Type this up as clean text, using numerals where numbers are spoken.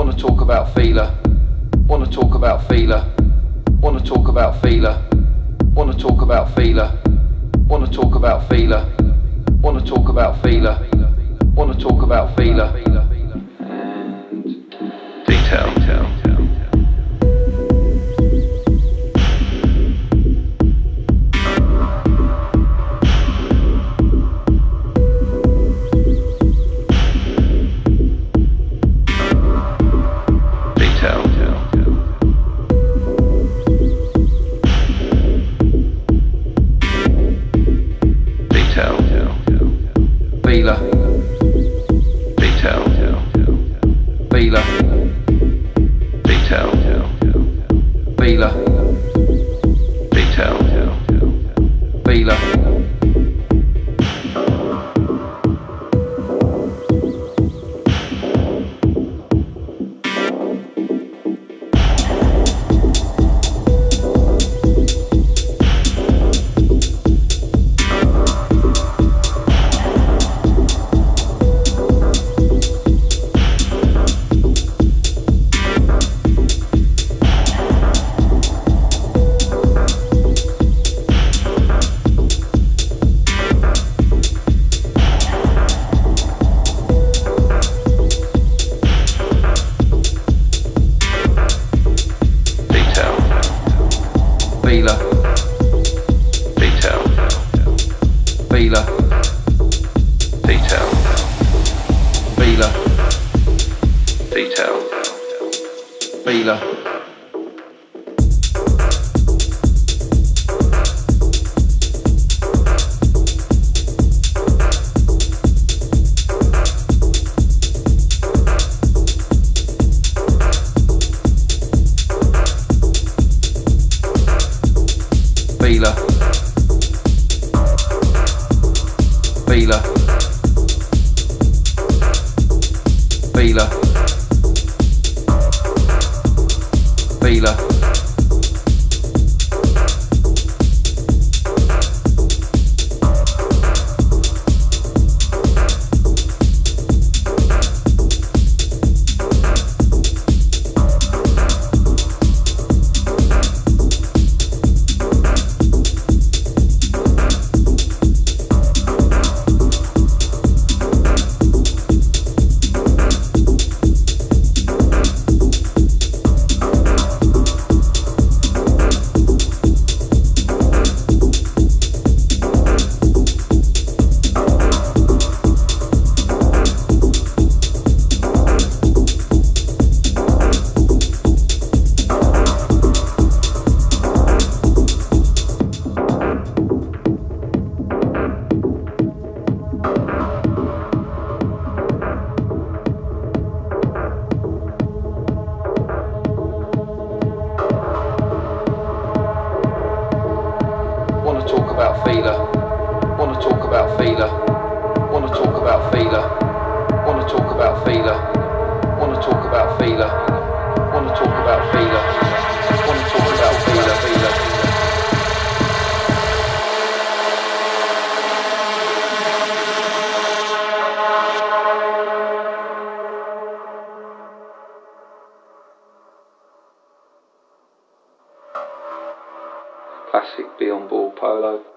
Wanna talk about feeler. Wanna talk about feeler. Wanna talk about feeler. Wanna talk about feeler. Wanna talk about feeler. Wanna talk about feeler. Wanna talk about feeler. And detail. Feeler, detail, feeler, detail, feeler, detail, feeler. Feeler, detail, feeler, detail, feeler, detail, feeler. Feeler, feeler, feeler, feeler. Wanna talk about feeler. Wanna talk about feeler. Wanna talk about feeler. Wanna talk about feeler. Wanna talk about feeler. Wanna talk about feeler. Wanna talk about feeler, feeler. Classic Be On Board Polo.